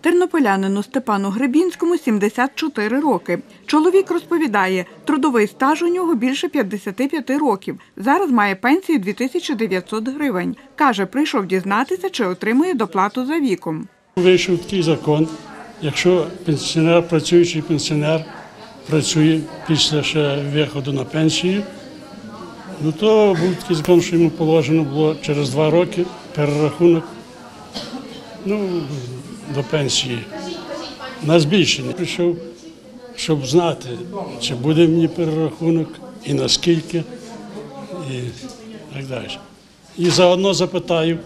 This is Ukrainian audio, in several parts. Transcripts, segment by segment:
Тернополянину Степану Гребінському 74 роки. Чоловік розповідає, трудовий стаж у нього більше 55 років. Зараз має пенсію 2900 гривень. Каже, прийшов дізнатися, чи отримує доплату за віком. Вийшов такий закон, якщо пенсіонер, працюючий пенсіонер, працює після ще виходу на пенсію, то був такий закон, що йому положено було через 2 роки перерахунок до пенсії на збільшення. Прийшов, щоб знати, чи буде мені перерахунок і наскільки, і так далі. І заодно запитаю,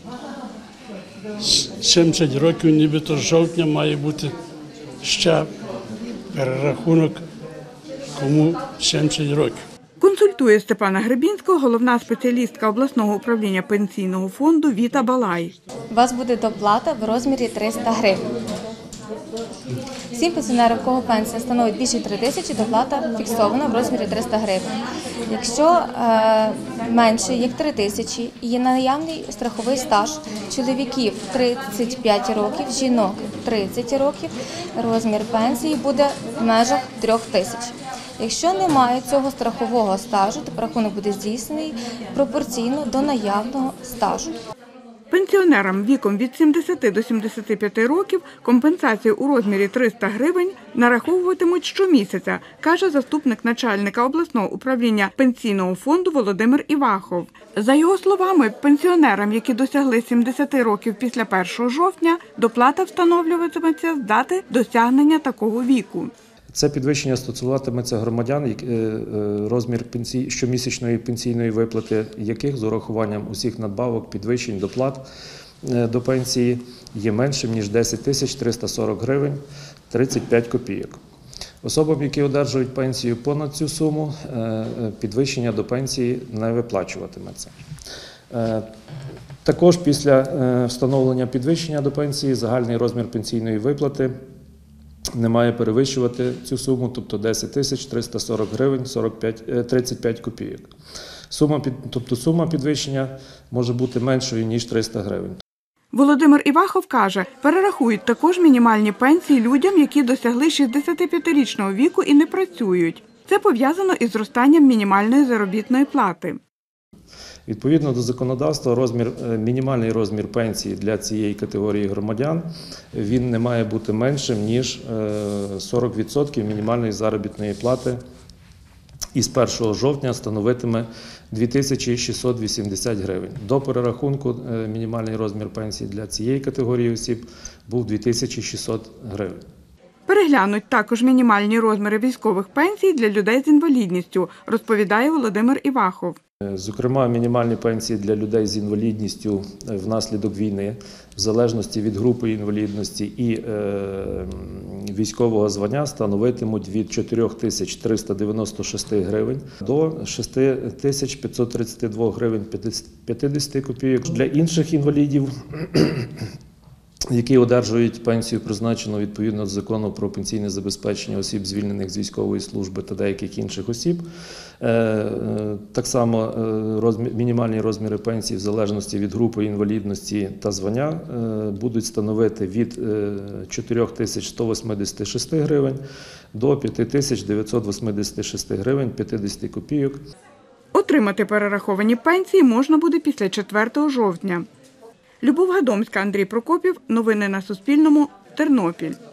70 років, нібито з жовтня має бути ще перерахунок, кому 70 років. Консультує Степана Гребінського головна спеціалістка обласного управління пенсійного фонду Віта Балай. У вас буде доплата в розмірі 300 гривень. Всім пенсіонерам, у кого пенсія становить більше 3 тисячі, доплата фіксована в розмірі 300 гривень. Якщо менше, як 3 тисячі, і є наявний страховий стаж чоловіків 35 років, жінок 30 років, розмір пенсії буде в межах 3 тисяч. Якщо немає цього страхового стажу, то рахунок буде здійснений пропорційно до наявного стажу. Пенсіонерам віком від 70 до 75 років компенсацію у розмірі 300 гривень нараховуватимуть щомісяця, каже заступник начальника обласного управління пенсійного фонду Володимир Івахов. За його словами, пенсіонерам, які досягли 70 років після 1 жовтня, доплата встановлюватиметься з дати досягнення такого віку. Це підвищення стосуватиметься громадян, розмір щомісячної пенсійної виплати яких з урахуванням усіх надбавок, підвищень, доплат до пенсії є меншим, ніж 10 340 гривень 35 копійок. Особам, які одержують пенсію понад цю суму, підвищення до пенсії не виплачуватиметься. Також після встановлення підвищення до пенсії загальний розмір пенсійної виплати не має перевищувати цю суму, тобто 10 340 гривень 35 копійок. Сума підвищення може бути меншою, ніж 300 гривень. Володимир Івахов каже, перерахують також мінімальні пенсії людям, які досягли 65-річного віку і не працюють. Це пов'язано із зростанням мінімальної заробітної плати. Відповідно до законодавства, мінімальний розмір пенсії для цієї категорії громадян, він не має бути меншим, ніж 40% мінімальної заробітної плати і з 1 жовтня становитиме 2680 гривень. До перерахунку мінімальний розмір пенсії для цієї категорії осіб був 2600 гривень. Переглянуть також мінімальні розміри військових пенсій для людей з інвалідністю, розповідає Володимир Івахов. Зокрема, мінімальні пенсії для людей з інвалідністю внаслідок війни, в залежності від групи інвалідності і військового звання, становитимуть від 4396 гривень до 6532 гривень 50 копійок. Для інших інвалідів, які одержують пенсію, призначену відповідно до Закону про пенсійне забезпечення осіб, звільнених з військової служби та деяких інших осіб. Так само мінімальні розміри пенсії в залежності від групи інвалідності та звання будуть становити від 4186 гривень до 5986 гривень 50 копійок. Отримати перераховані пенсії можна буде після 4 жовтня. Любов Гадомська, Андрій Прокопів. Новини на Суспільному. Тернопіль.